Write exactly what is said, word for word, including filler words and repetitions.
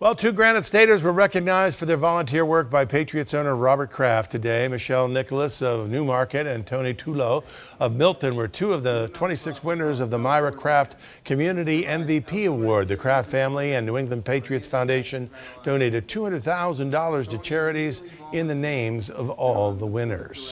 Well, two Granite Staters were recognized for their volunteer work by Patriots owner Robert Kraft today. Michelle Nicholas of Newmarket and Tony Tulo of Milton were two of the twenty-six winners of the Myra Kraft Community M V P Award. The Kraft family and New England Patriots Foundation donated two hundred thousand dollars to charities in the names of all the winners.